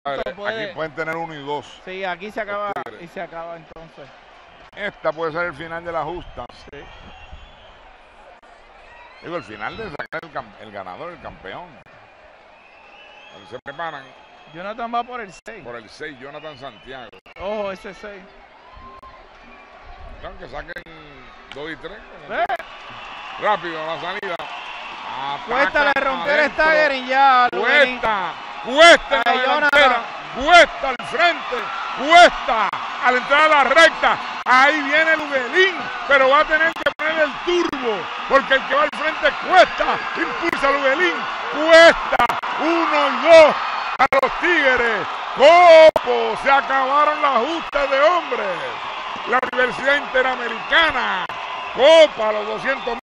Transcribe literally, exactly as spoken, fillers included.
Puede... Aquí pueden tener uno y dos. Sí, aquí se acaba y se acaba entonces. Esta puede ser el final de la justa. Sí. Digo, el final de sacar el, el ganador, el campeón. Ahí se preparan. Jonathan va por el seis. Por el seis, Jonathan Santiago. Ojo, ese seis. Claro que saquen dos y tres. ¿Eh? Rápido la salida. Cuesta le romper el stagger y ya. Cuesta, cuesta en la delantera, cuesta al frente, cuesta al entrar a la recta. Ahí viene Luguelín, pero va a tener que poner el turbo, porque el que va al frente cuesta, impulsa a Luguelín, cuesta, uno y dos a los Tigres. Copo, se acabaron las justas de hombres. La Universidad Interamericana, Copa, los doscientos